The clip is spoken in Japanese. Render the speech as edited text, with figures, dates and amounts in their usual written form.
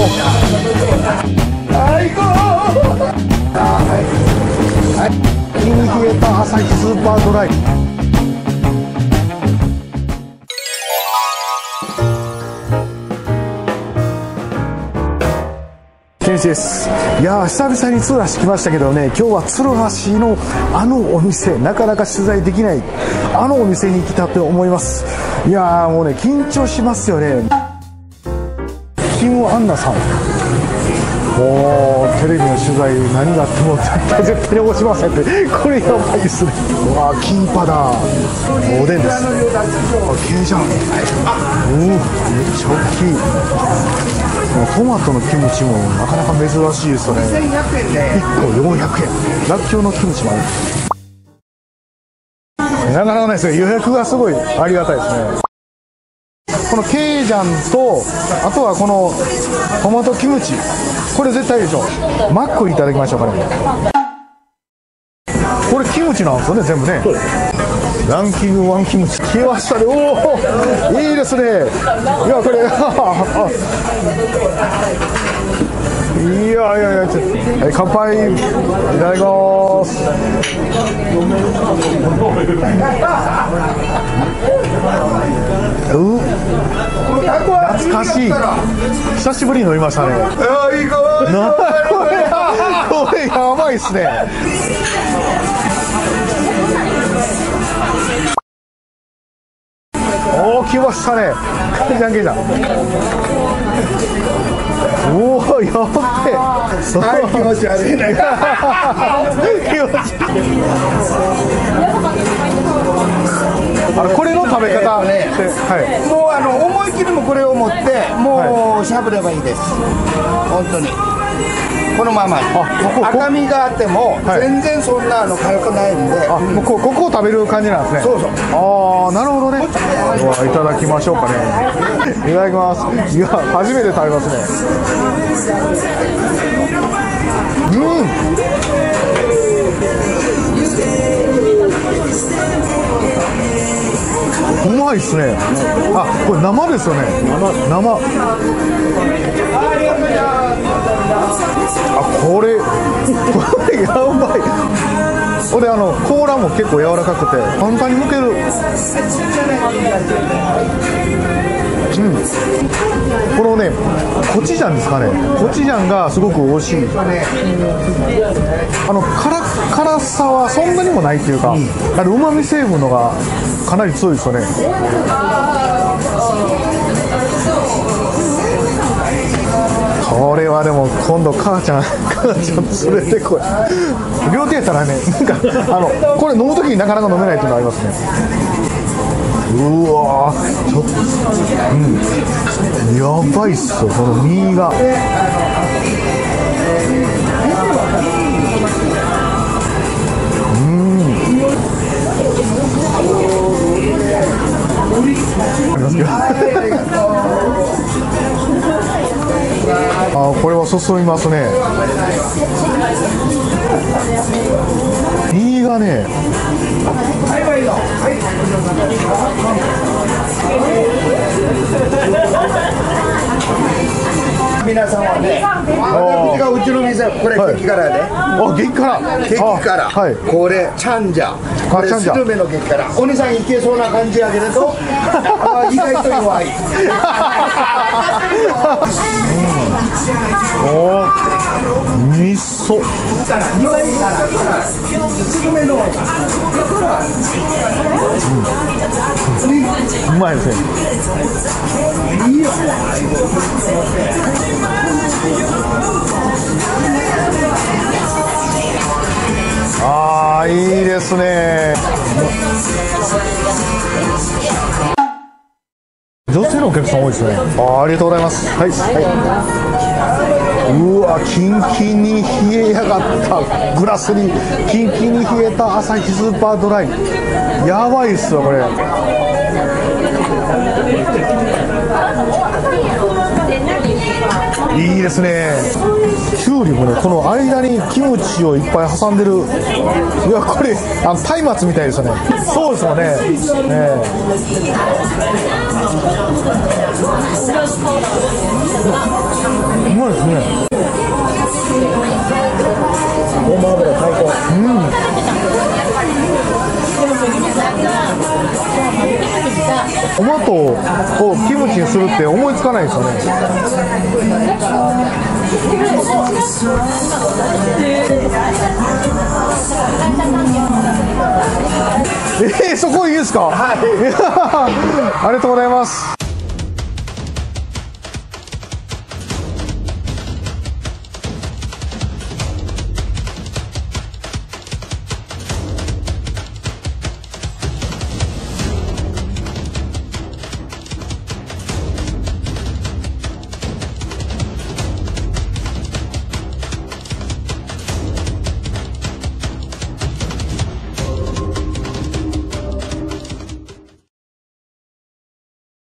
最高。はい。キン冷えた朝日スーパードライ。ケンシです。いやー、久々に鶴橋来ましたけどね、今日は鶴橋のあのお店、なかなか取材できないあのお店に来たと思います。いやー、もうね、緊張しますよね。キム・アンナさん、もうテレビの取材何があっても絶対に落ちませんって、これやばいですね。うわー、キンパだ。おでんです。ケイジャン、めっちゃ大きい。トマトのキムチもなかなか珍しいですよね。1個400円。らっきょうのキムチもある。なかなかないですね。予約がすごいありがたいですね。このケイジャンと、あとはこのトマトキムチ、これ絶対いいでしょ。マックいただきましょうかね。これキムチなんですよね、全部ね。ランキング1キムチ来ましたね。おお、いいですね。いや、これいやいやいや、ちょっと、はい、乾杯。いただきます。懐かしい。久しぶりに飲みましたね。これやばいっすね。おお、来ましたね。ケイジャン、ケイジャン。おお、やっべ。はい、気持ち悪いね。気持ち悪い。これの食べ方ね、はい、もう思い切りもこれを持ってもうしゃぶればいいです。本当にこのまま赤みがあっても全然そんな辛くないんで、もうここを食べる感じなんですね。そうそう。ああ、なるほどね。いただきましょうかね。いただきます。いや、初めて食べますね。うまいっすね。あ、これ生ですよね。生。あ、これやばい。これ甲羅も結構柔らかくて簡単に剥ける。このね、コチュジャンですかね。コチュジャンがすごく美味しい。辛さはそんなにもないっていうか、旨味成分のがかなり強いですよね。これはでも今度母ちゃん連れてこい。料亭やったらね、なんかこれ飲むときになかなか飲めないっていうのありますね。うわー、ちょっと、やばいっすよ、この身が。あ、これは注ぎますね。身がね、皆さんはね、私がうちの店、これ激辛で。あ、激辛。激辛。はい。これチャンジャ。これスルメの激辛。お兄さんいけそうな感じやけれど、意外と弱い。おお、味噌。うまいですね。ああ、いいですね。女性のお客さん多いですね。ありがとうございます。はい、はい。うわ、キンキンに冷えやがったグラスにキンキンに冷えた朝日スーパードライ。やばいっすよこれ。いいですね。きゅうりもね、この間にキムチをいっぱい挟んでる。いや、これ松明みたいですよね。そうですよね。うまいですね。 ごま油最高。 トマトをこうキムチにするって思いつかないですよね。そこいいですか？はい。ありがとうございます。